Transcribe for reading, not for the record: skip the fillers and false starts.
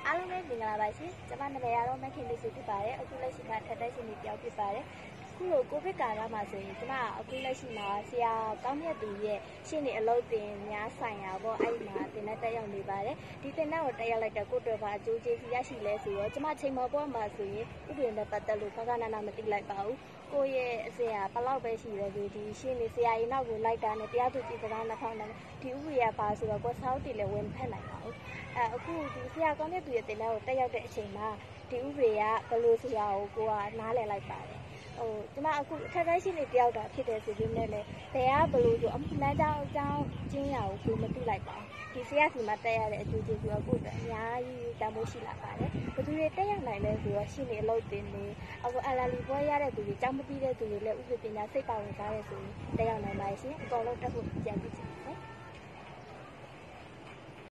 အားလုံးပဲမင်္ဂလာပါရှင်။ကျွန်မနာမည်ကတော့မခင်လေးစုဖြစ်ပါတယ်။အခုလက်ရှိကထက်တဲ့ရှင်တွေတယောက်ဖြစ်ပါတယ်။ခုလိုကိုဗစ်ကာလမှာဆိုရင်ကျွန်မအခုလက်ရှိမှာဆရာကောင်းမြတ်သူရဲ့ရှင်းနေအလုပ်တင်များဆိုင်ရာပေါ့အဲ့မှာတင်တဲ့တက်ရောက်နေပါတယ်။ဒီတင်တဲ့ကိုတက်ရောက်လိုက်တဲ့ကိုတွေ့ပါအကျိုးကျေးဇူးရရှိလဲဆိုတော့ကျွန်မချိန်မောပေါ်မှာဆိုရင်ဥပဒေနဲ့ပတ်သက်လို့ခဏနာမသိလိုက်ပါဘူး။ကိုရဲ့အစရာဘလောက်ပဲရှိရဲဆိုဒီရှင်းနေဆရာရင်နောက်ကိုလိုက်တာနဲ့တရားသူကြီးစကားနှောင်းနဲ့ဒီဥပဒေကပါဆိုတော့ကိုစောက်တီလည်းဝင်ဖက်နိုင်ပါဘူး။အခုဒီဆရာကောင်းတဲ့သူရဲ့တင်တဲ့ကိုတက်ရောက်တဲ့အချိန်မှာဒီဥပဒေကဘယ်လိုဆရာကိုနားလည်လိုက်ပါတယ်။ကျွန်မအခုထက်တဲ့ရှင်းနေတယောက်တာဖြစ်တယ်ဆိုပြီးနဲ့လေဘယ်ကဘယ်လိုဆိုအမှုလမ်းကြောင်းအကြောင်းကျင်းရကိုမသိလိုက်ပါဘူး။ဒီဆရာစီမှာတက်ရတဲ့အကျိုးကျေးဇူးကကိုယ်အတွက်အများကြီးတန်ဖိုးရှိလာပါတယ်။ဘယ်သူတွေတက်ရောက်နိုင်လဲဆိုတော့ရှင်းနေအလုပ်တင်နေအခု LLB ပွဲရတဲ့သူတွေကြောင်းမပြီးတဲ့သူတွေလည်းဥပဒေပညာစိတ်ပါဝင်စားတဲ့ဆိုရင်တက်ရောက်နိုင်ပါရှင်။အကုန်လုံးတက်ဖို့ကြံပြီးချင်ပါတယ်။